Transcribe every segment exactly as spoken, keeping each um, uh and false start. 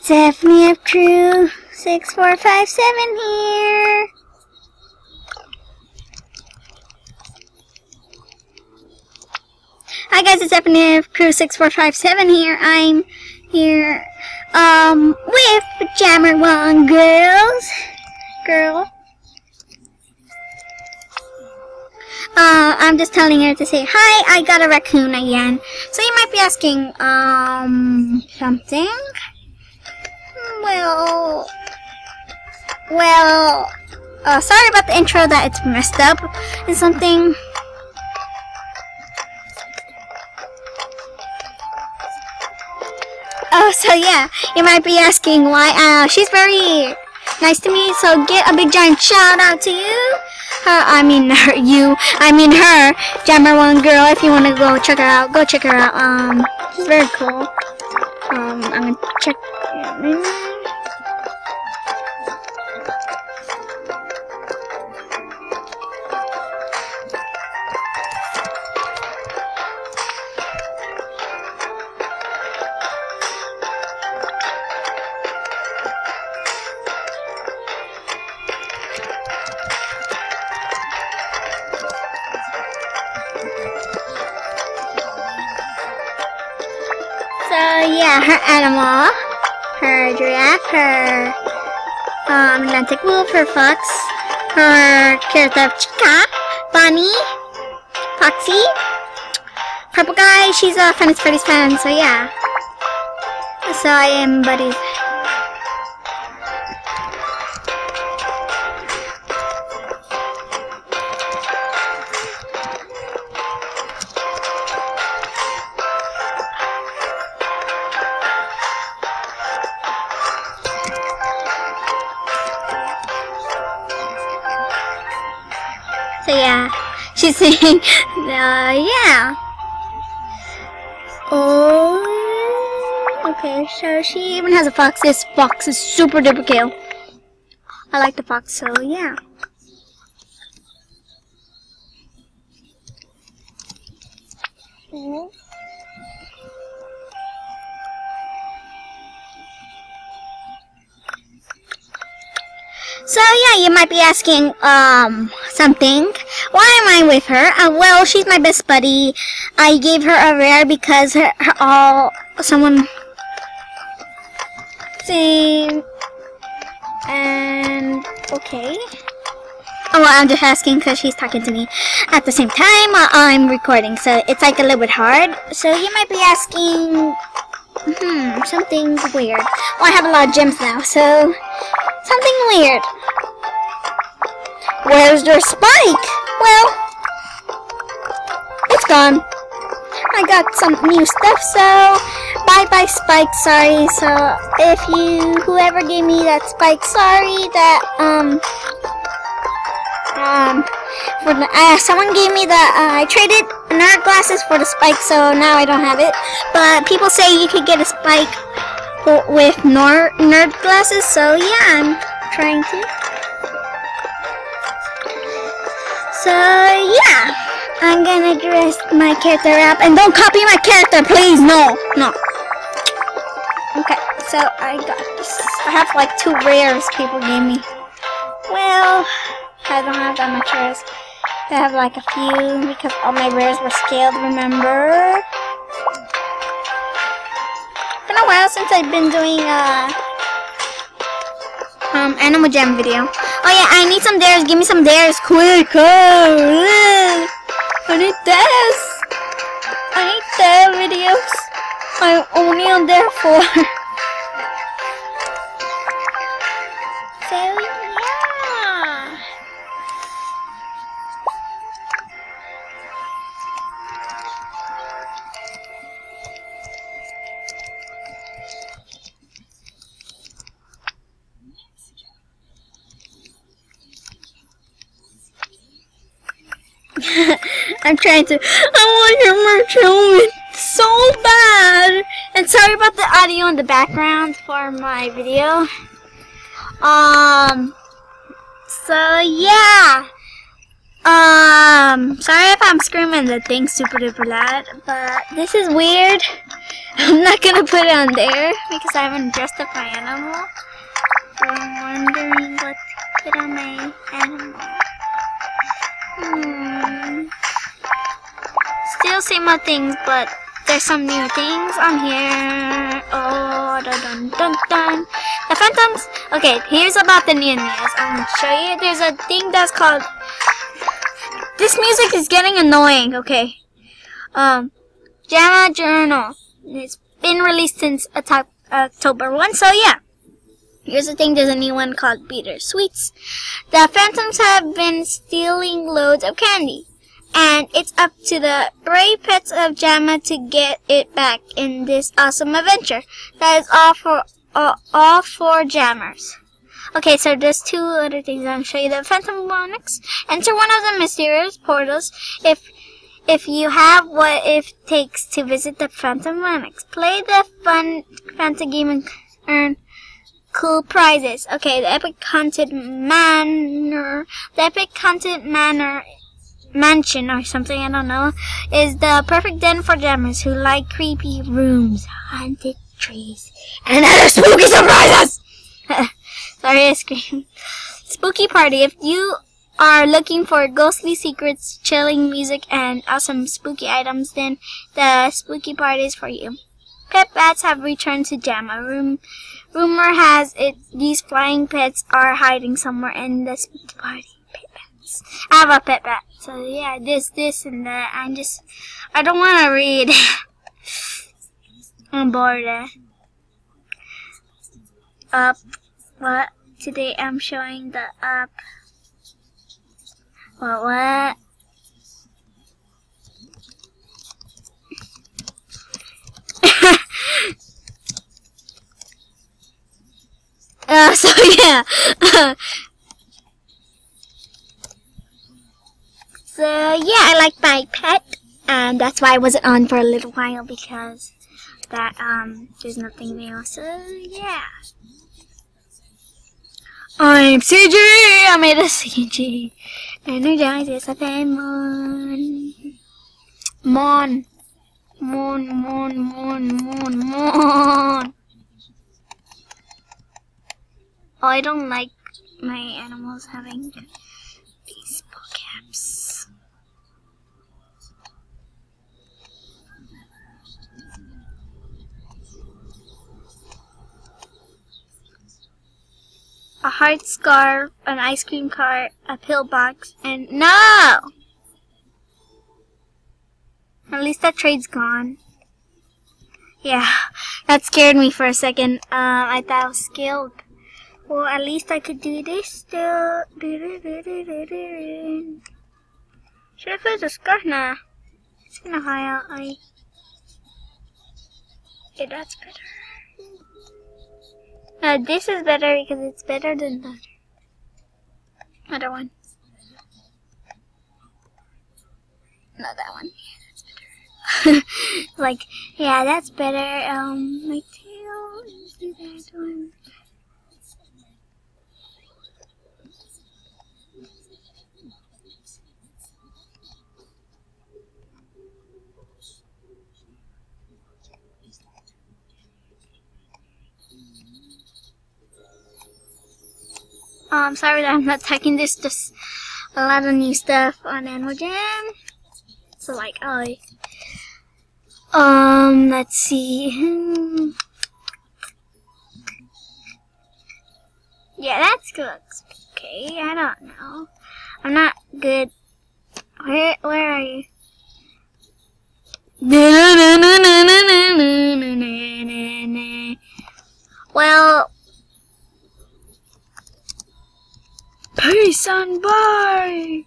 It's F N F Crew six four five seven here. Hi guys, it's F N F Crew six four five seven here. I'm here um with Jammer One Girls. Girl. Uh, I'm just telling her to say hi. I got a raccoon again. So you might be asking um something. Well, well, uh, sorry about the intro that it's messed up and something. Oh, so yeah, you might be asking why. Uh, she's very nice to me, so get a big giant shout out to you. Her, I mean her, you, I mean her, Jammer One Girl. If you want to go check her out, go check her out. Um, she's very cool. Um, I'm gonna check. So yeah, her animal, her giraffe, her um, Atlantic wolf, her fox, her character Chica, Bonnie, Foxy, Purple Guy. She's a Five Nights at Freddy's fan, so yeah. So I am buddies. So yeah, she's saying, uh, yeah. Oh, okay, so she even has a fox. This fox is super duper cute. I like the fox, so yeah. Mm-hmm. So yeah, you might be asking um something. Why am I with her? Uh, well, she's my best buddy. I gave her a rare because her, her all someone same and okay. Oh, well, I'm just asking because she's talking to me at the same time uh, I'm recording, so it's like a little bit hard. So you might be asking, hmm, something weird. Well, I have a lot of gems now, so something weird. Where's your spike? Well, it's gone. I got some new stuff, so bye bye spike, sorry. So if you, whoever gave me that spike, sorry that, um, um, for the, uh, someone gave me the, uh, I traded nerd glasses for the spike, so now I don't have it. But people say you could get a spike with nerd, nerd glasses, so yeah, I'm trying to. So yeah, I'm gonna dress my character up, and don't copy my character, please. No, no. Okay, so I got this. I have like two rares people gave me. Well, I don't have that much rares. I have like a few because all my rares were scaled. Remember? It's been a while since I've been doing a um Animal Jam video. Oh yeah, I need some dares. Give me some dares, quick! Oh, I need dares. I need dare videos. I'm only on dare four. So yeah. I'm trying to. I want your merch helmet so bad. And sorry about the audio in the background for my video. Um. So yeah. Um. Sorry if I'm screaming the thing super duper loud, but this is weird. I'm not gonna put it on there because I haven't dressed up my animal. So I'm wondering what to put on my animal. Hmm. Still same old things, but there's some new things on here. Oh, dun dun dun dun. The Phantoms. Okay, here's about the new news. I'm gonna show you. There's a thing that's called. This music is getting annoying. Okay. Um, JAMA Journal. It's been released since October first. So yeah. Here's the thing. There's a new one called Bittersweets. The Phantoms have been stealing loads of candy. And it's up to the brave pets of JAMA to get it back in this awesome adventure. That is all for all, all for jammers. Okay, so there's two other things I'm gonna show you. The Phantom Monarchs. Enter one of the mysterious portals if if you have what it takes to visit the Phantom Monarchs. Play the fun Phantom game and earn cool prizes. Okay, the Epic Haunted Manor. The Epic Haunted Manor. Mansion or something, I don't know, is the perfect den for jammers who like creepy rooms, haunted trees, and other spooky surprises. Sorry, I screamed. Spooky party. If you are looking for ghostly secrets, chilling music, and awesome spooky items, then the spooky party is for you. Pet bats have returned to JAMA. Room, rumor has it these flying pets are hiding somewhere in the spooky party. Pet bats. I have a pet bat. So yeah, this, this, and that. I'm just, I don't want to read. I'm bored. Up. What? Today I'm showing the up. What? What? uh, so yeah. So yeah, I like my pet, and that's why I wasn't on for a little while because that um there's nothing there. So yeah, I'm C G. I made a C G. Energizes a demon. Mon, mon, mon, mon, mon, mon. Oh, I don't like my animals having baseball caps. A heart scarf, an ice cream cart, a pillbox, and no! At least that trade's gone. Yeah, that scared me for a second. Um, I thought I was skilled. Well, at least I could do this still. Should I put a scarf? Nah. It's gonna high out. I. Okay, that's better. Uh, this is better because it's better than the other one. Not that one. Yeah, that's better. Like, yeah, that's better. Um, my tail is the that one. Oh, I'm sorry that I'm not taking this, just a lot of new stuff on Animal Jam. So like, oh, um, let's see. Yeah, that's good. Okay, I don't know. I'm not good. Where, where are you? Well, peace and bye.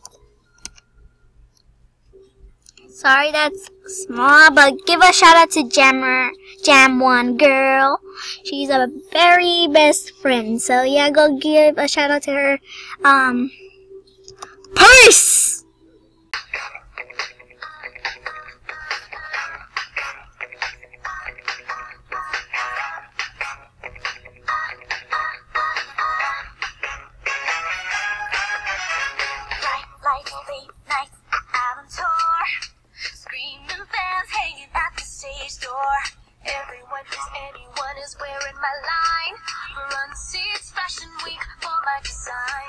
Sorry that's small, but give a shout out to Jammer, Jam One Girl. She's a very best friend. So yeah, go give a shout out to her. Um, peace. Late nights out on tour, screaming fans hanging at the stage door. like a sign.